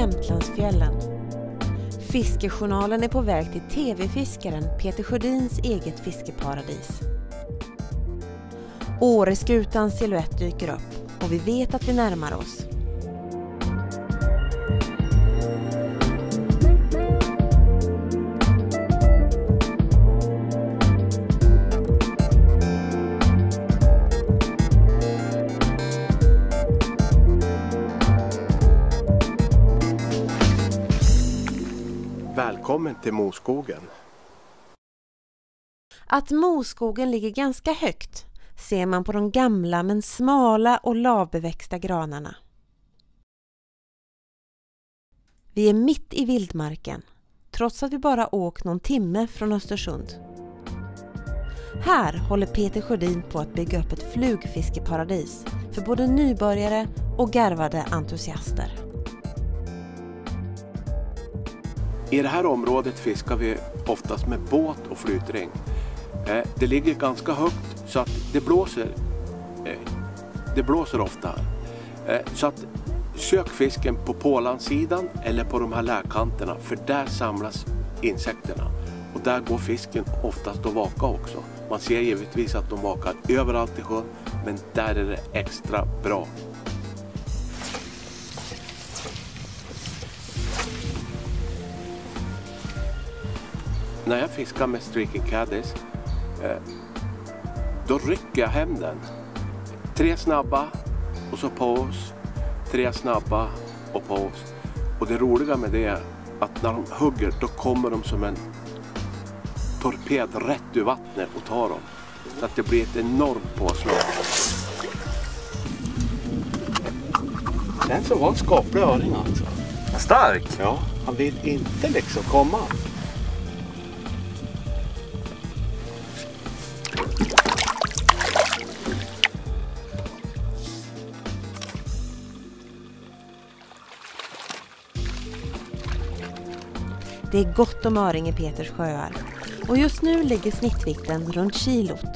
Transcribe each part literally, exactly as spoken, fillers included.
Jämtlandsfjällen. Fiskejournalen är på väg till tv-fiskaren Peter Sjödins eget fiskeparadis. Åreskutans silhuett dyker upp och vi vet att vi närmar oss. Välkommen till Moskogen. Att Moskogen ligger ganska högt ser man på de gamla men smala och lavbeväxta granarna. Vi är mitt i vildmarken, trots att vi bara åkt någon timme från Östersund. Här håller Peter Sjödin på att bygga upp ett flugfiskeparadis för både nybörjare och garvade entusiaster. I det här området fiskar vi oftast med båt och flytring. Det ligger ganska högt så att det blåser, det blåser ofta. Så att sök fisken på pålandssidan eller på de här lärkanterna, för där samlas insekterna. Och där går fisken oftast att vaka också. Man ser givetvis att de vakar överallt i sjön, men där är det extra bra. När jag fiskar med streaking caddies, då rycker jag hem den. Tre snabba och så paus. Tre snabba och paus. Och det roliga med det är att när de hugger, då kommer de som en torped rätt ur vattnet och tar dem. Så att det blir ett enormt påslag. Den som var en skaplig öring alltså. Stark? Ja, han vill inte liksom komma. Det är gott om öring i Peters sjöar och just nu ligger snittvikten runt kilot.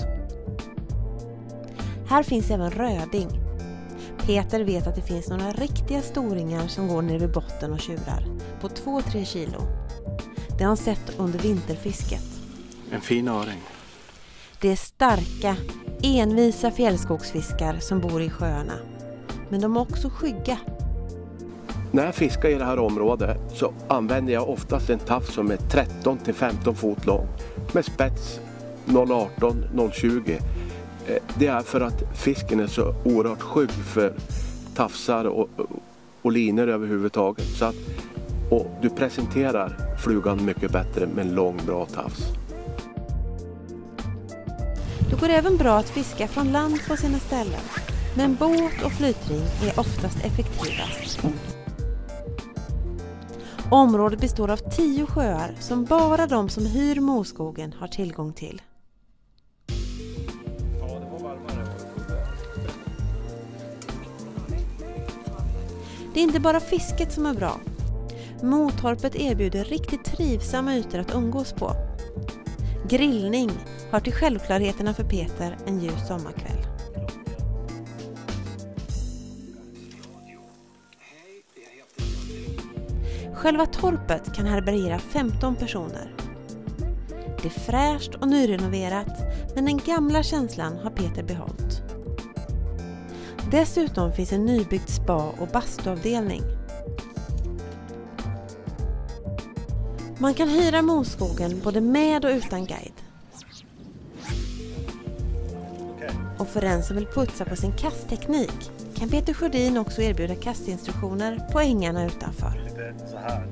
Här finns även röding. Peter vet att det finns några riktiga storingar som går ner vid botten och tjurar på två till tre kilo. Det har han sett under vinterfisket. En fin öring. Det är starka, envisa fjällskogsfiskar som bor i sjöarna. Men de är också skygga. När jag fiskar i det här området så använder jag oftast en tafs som är tretton till femton fot lång med spets noll arton noll tjugo. Det är för att fisken är så oerhört skygg för tafsar och, och linor överhuvudtaget. Så att, och du presenterar flugan mycket bättre med en lång bra tafs. Det går även bra att fiska från land på sina ställen. Men båt och flytring är oftast effektivast. Området består av tio sjöar som bara de som hyr Moskogen har tillgång till. Det är inte bara fisket som är bra. Motorpet erbjuder riktigt trivsamma ytor att umgås på. Grillning hör till självklarheterna för Peter en ljus sommarkväll. Själva torpet kan härbärgera femton personer. Det är fräscht och nyrenoverat, men den gamla känslan har Peter behållit. Dessutom finns en nybyggd spa- och bastuavdelning. Man kan hyra Moskogen både med och utan guide. Och för den som vill putsa på sin kastteknik kan Peter Sjödin också erbjuda kastinstruktioner på ängarna utanför. Så här.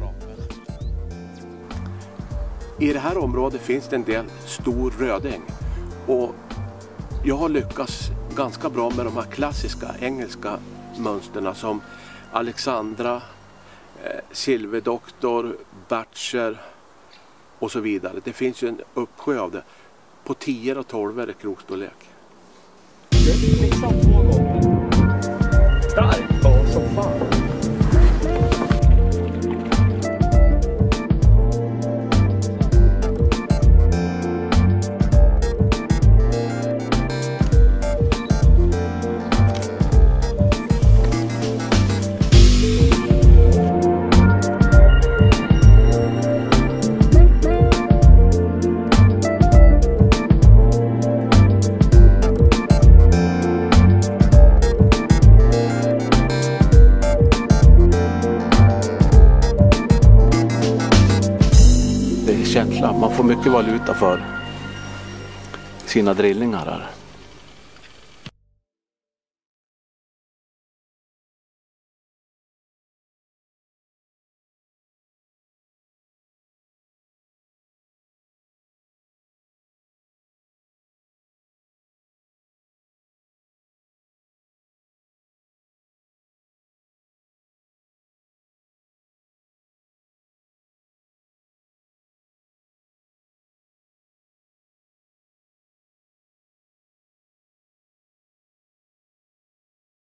I det här området finns det en del stor röding. Och jag har lyckats ganska bra med de här klassiska engelska mönsterna som Alexandra, eh, Silverdoktor, Batcher och så vidare. Det finns ju en uppsjö av det. På tio och tolv är det krokstorlek. Liksom två gånger. Stark. Ja, som fan. mycket valuta för sina drillningar här.